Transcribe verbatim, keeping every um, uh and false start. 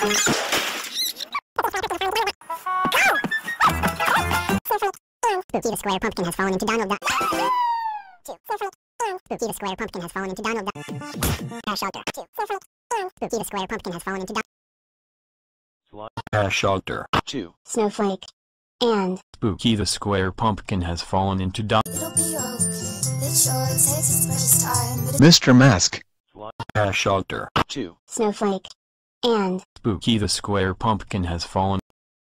Spooky the square pumpkin has fallen into Donald Duck. Two. Spooky the square pumpkin has fallen into Donald Duck. Cash shelter. Two. Spooky the square pumpkin has fallen into Donald. Cash shelter. Two. Snowflake. And Spooky the square pumpkin has fallen into Donald. Mister Mask. Cash shelter. Two. Snowflake. And Spooky the square pumpkin has fallen.